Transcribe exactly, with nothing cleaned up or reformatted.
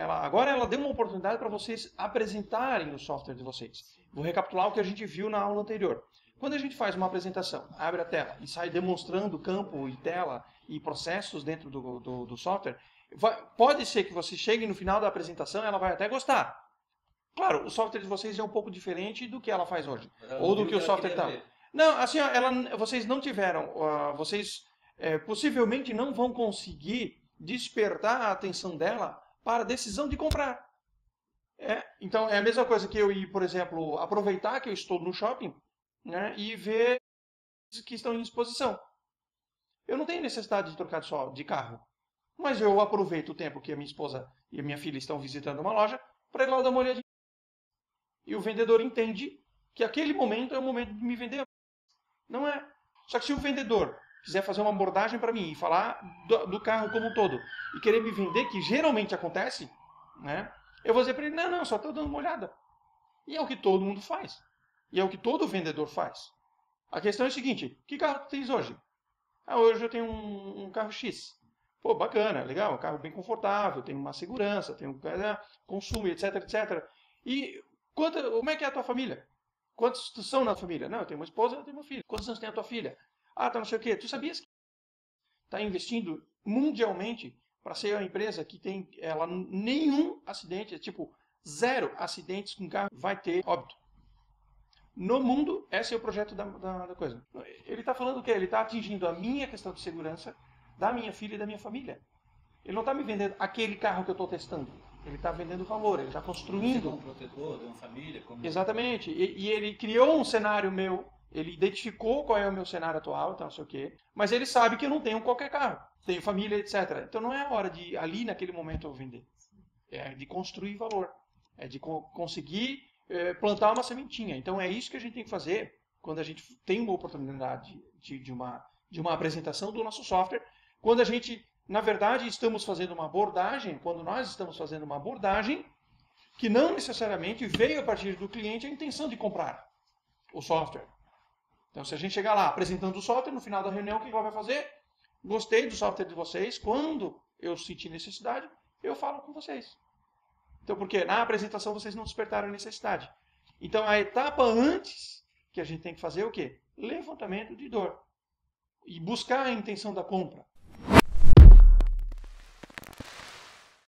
ela, agora ela deu uma oportunidade para vocês apresentarem o software de vocês. Vou recapitular o que a gente viu na aula anterior. Quando a gente faz uma apresentação, abre a tela e sai demonstrando campo e tela e processos dentro do, do, do software, vai, pode ser que você chegue no final da apresentação e ela vai até gostar. Claro, o software de vocês é um pouco diferente do que ela faz hoje. Ou do que o software está. Não, assim, ela, vocês não tiveram, uh, vocês é, possivelmente não vão conseguir despertar a atenção dela para a decisão de comprar. É, então, é a mesma coisa que eu ir, por exemplo, aproveitar que eu estou no shopping, né, e ver que estão em exposição. Eu não tenho necessidade de trocar só de carro, mas eu aproveito o tempo que a minha esposa e a minha filha estão visitando uma loja para ir lá dar uma olhadinha. E o vendedor entende que aquele momento é o momento de me vender. Não é. Só que se o vendedor quiser fazer uma abordagem para mim e falar do, do carro como um todo e querer me vender, que geralmente acontece, né, eu vou dizer para ele, não, não, só estou dando uma olhada. E é o que todo mundo faz. E é o que todo vendedor faz. A questão é a seguinte, que carro tu tens hoje? Ah, hoje eu tenho um, um carro X. Pô, bacana, legal, um carro bem confortável, tem uma segurança, tem um consumo, etc, etcétera. E quanta, como é que é a tua família? Quantos são na família? Não, eu tenho uma esposa, eu tenho uma filha. Quantos anos tem a tua filha? Ah, tá não sei o quê. Tu sabias que está investindo mundialmente para ser uma empresa que tem ela, nenhum acidente, tipo zero acidentes com carro vai ter óbito. No mundo, esse é o projeto da, da, da coisa. Ele está falando o quê? Ele está atingindo a minha questão de segurança da minha filha e da minha família. Ele não está me vendendo aquele carro que eu estou testando. Ele está vendendo valor, ele está construindo. Como protetor de uma família. Como... Exatamente. E, e ele criou um cenário meu, ele identificou qual é o meu cenário atual, então não sei o quê, mas ele sabe que eu não tenho qualquer carro. Tenho família, etcétera. Então não é a hora de, ali naquele momento, eu vender. É de construir valor. É de co conseguir é, plantar uma sementinha. Então é isso que a gente tem que fazer quando a gente tem uma oportunidade de, de, uma, de uma apresentação do nosso software. Quando a gente, na verdade, estamos fazendo uma abordagem, quando nós estamos fazendo uma abordagem que não necessariamente veio a partir do cliente a intenção de comprar o software. Então, se a gente chegar lá apresentando o software, no final da reunião, o que ela vai fazer? Gostei do software de vocês, quando eu sentir necessidade, eu falo com vocês. Então, porque na apresentação vocês não despertaram a necessidade. Então, a etapa antes que a gente tem que fazer é o quê? Levantamento de dor. E buscar a intenção da compra.